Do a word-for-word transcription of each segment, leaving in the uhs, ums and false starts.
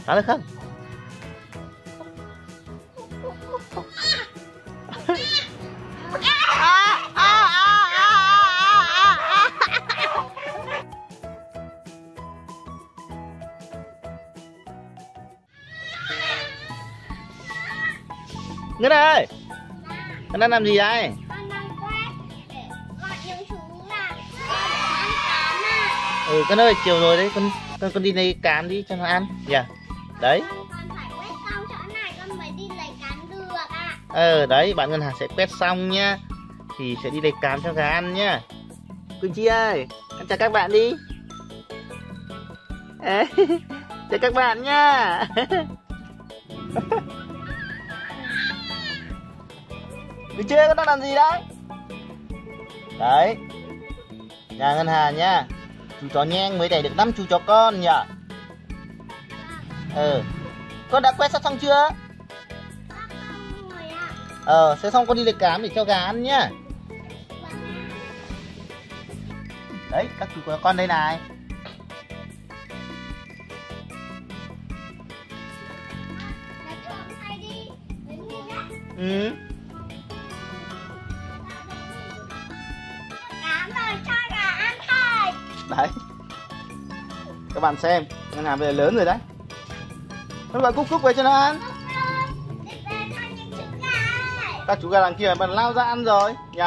Nói được không? Ngân ơi, con đang làm gì đây? Con đang quét để gọi những chú là để ăn cám à. Ừ, con ơi, chiều rồi đấy, con con, con đi lấy cám đi cho nó ăn. Dạ. Yeah. Đấy. Con phải quét xong chỗ này con mới đi lấy cám được ạ. Ờ, đấy, bạn Ngân Hà sẽ quét xong nhá. Thì sẽ đi lấy cám cho gà ăn nhá. Quỳnh Chi ơi, con chào các bạn đi. Ê, chào các bạn nhá. Được chưa, con đang làm gì đấy? Đấy, nhà Ngân Hà nhá. Chú chó Nheng mới đẻ được năm chú chó con nhỉ. Ừ, con đã quét sắp xong chưa? Ờ, sẽ xong con đi lấy cám để cho gà ăn nhá. Đấy, các chú có con đây này. Ừ. Đấy, các bạn xem, Ngân Hà về lớn rồi đấy. Nó gọi Cúc Cúc về cho nó ăn. Các chú gà đằng kia mà lao ra ăn rồi nhỉ.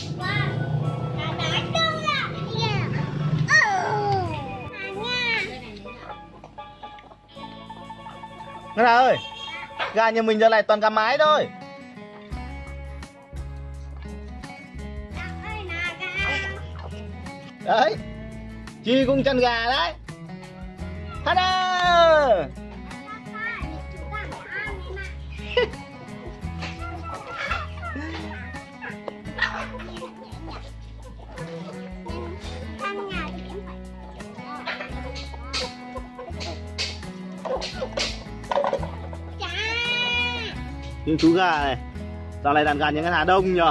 Ngân Hà ơi, gà nhà mình giờ này toàn gà mái thôi. Đấy, Chi cũng chăn gà đấy. Hello. Những chú gà này, dạo này đàn gà nhà Ngân Hà đông nhờ.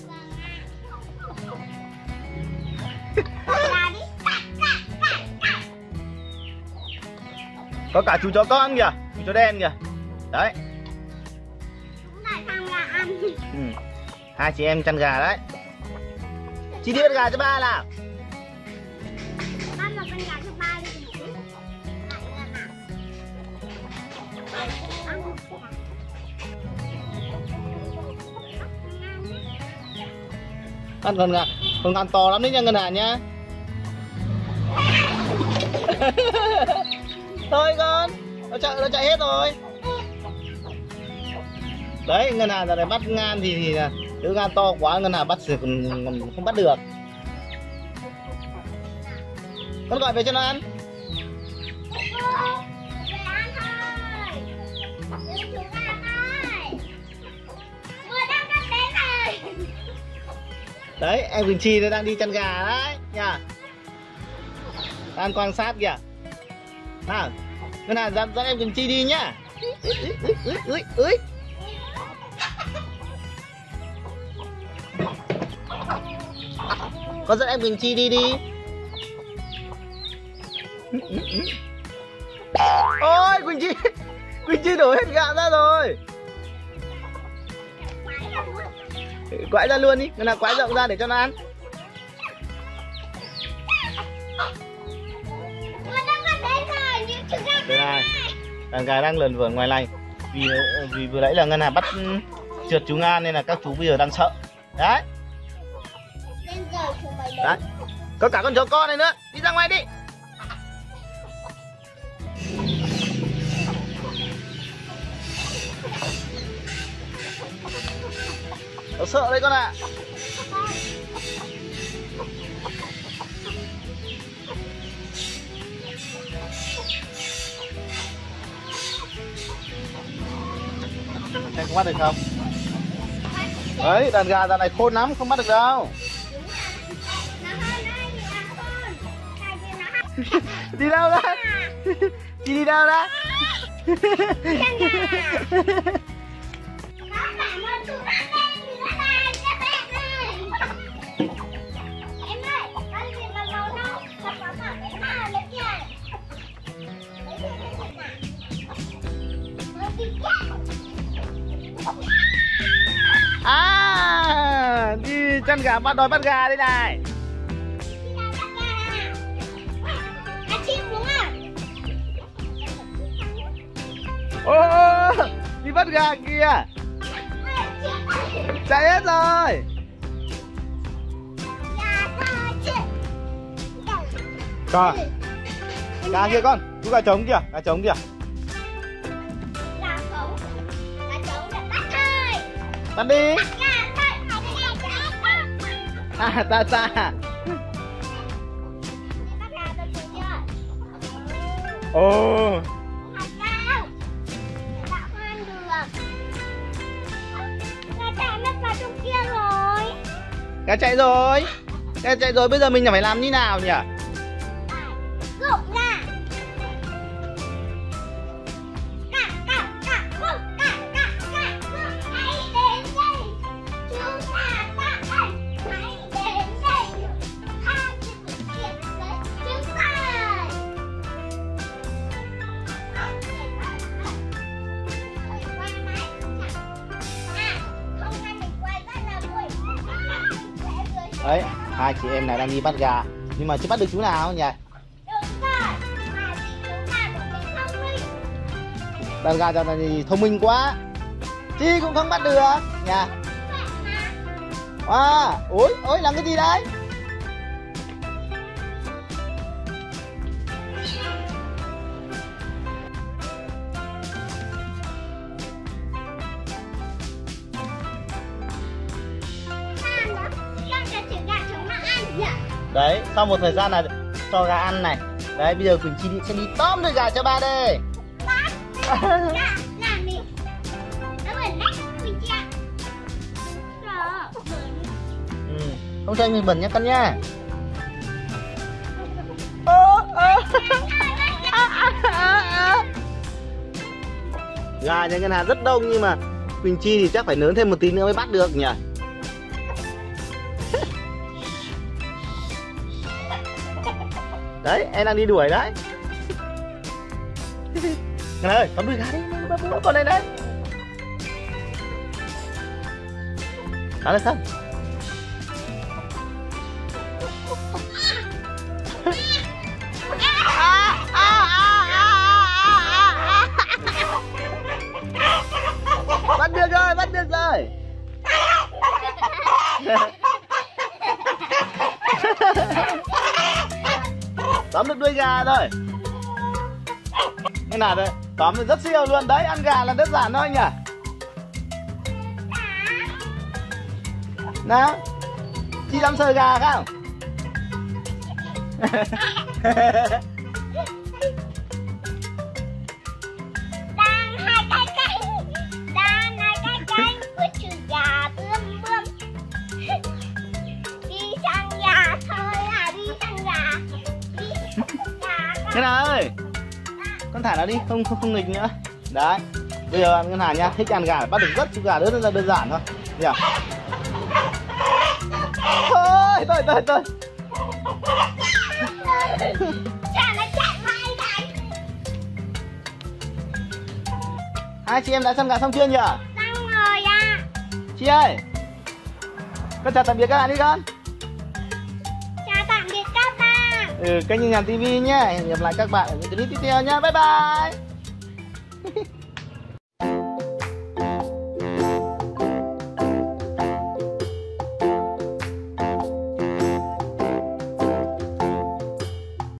Có cả chú chó con kìa, chú chó đen kìa. Đấy. Ừ. Hai chị em chăn gà đấy. Chị đi bắt gà cho ba nào. Con là con gà cho ba đi. Ăn con gà, con gà to lắm đấy nha Ngân Hà nhá. Thôi con, nó chạy, nó chạy hết rồi. Đấy, Ngân Hà giờ này bắt ngan thì thì nếu ngan to quá Ngân Hà bắt thì còn, còn không bắt được. Con gọi về cho nó ăn. Đấy, em Quỳnh Chi đang đi chăn gà đấy nha. Đang quan sát kìa. Nào, Ngân Hà dẫn, dẫn em Quỳnh Chi đi nhá. Ui, ui, ui. Con dẫn em Quỳnh Chi đi đi. Ôi, Quỳnh Chi, Quỳnh Chi đổ hết gạo ra rồi. Quãi ra luôn đi, Ngân Hà quãi rộng ra để cho nó ăn. Đây này, đàn gà đang lờn vờn ngoài này. Vì vì vừa nãy là Ngân Hà bắt trượt chú ngan nên là các chú bây giờ đang sợ. Đấy. Đấy. Có cả con chó con này nữa, đi ra ngoài đi. Nó sợ đấy con ạ. À. Em không bắt được không? Đấy, đàn gà dạo này khôn lắm, không bắt được đâu. Đi đâu đấy? Chị đi đâu đấy? chăn gà bắt đói bắt gà đây này. Cá chim đúng không? Ô, đi bắt gà kìa. Chạy hết rồi. Cá. Cá kia con, chú gà trống kìa, gà trống kìa. Gà trống. Gà trống đã bắt thôi. Bắt đi. À, ta ta. Ồ. Cá chạy rồi. Cá chạy rồi, bây giờ mình phải làm như nào nhỉ? Rụng ra. Cả cả cả cả cả cả cả hãy đến đây. Chúng ta ta hãy đến đây. Tham dự sự kiện với chúng ta. Đấy, hai chị em này đang đi bắt gà nhưng mà chưa bắt được chú nào nhỉ? Đàn gà này thì thông minh quá, Chi cũng không bắt được nha. À, ôi, ôi làm cái gì đấy? Đấy, sau một thời gian là cho gà ăn này. Đấy, bây giờ Quỳnh Chi sẽ đi tóm đôi gà cho ba đây. Làm đi. Nó bẩn đấy, Quỳnh Chi ạ. Sợ, bẩn. Ừ, không cho anh mình bẩn nhá con nha. Ô, ô. Gà nhà ngân hàng rất đông nhưng mà Quỳnh Chi thì chắc phải nướng thêm một tí nữa mới bắt được nhỉ. Đấy, em đang đi đuổi đấy. Ngân ơi, tóm đuôi gà đi, bắt con đây đấy. Cá được không? Bắt được rồi, bắt được rồi. Tóm được đuôi gà rồi. Thế nào đấy, tóm được rất siêu luôn đấy, ăn gà là đơn giản thôi nhỉ. Nào, Chi dám sờ gà không? Đang hai cái cánh, đang hai cái cánh với chữ gà bươm bươm. Đi sang nhà thôi à, đi sang nhà. Đi sang nhà. Ngân Hà ơi, con thả nó đi, không không không nghịch nữa. Đấy, bây giờ Ngân Hà nha, thích ăn gà bắt được rất chú gà rất là đơn giản thôi nhỉ. Thôi, thôi, thôi, thôi. Chả nó chạy mãi đấy. Hai chị em đã chăm gà xong chưa nhỉ? Xong rồi à. Chị ơi, con chào tạm biệt các bạn đi con. Chào tạm biệt các bạn. Ừ, kênh Nhìn Nhàn ti vi nhé. Hẹn gặp lại các bạn ở những clip tiếp theo nhé. Bye bye.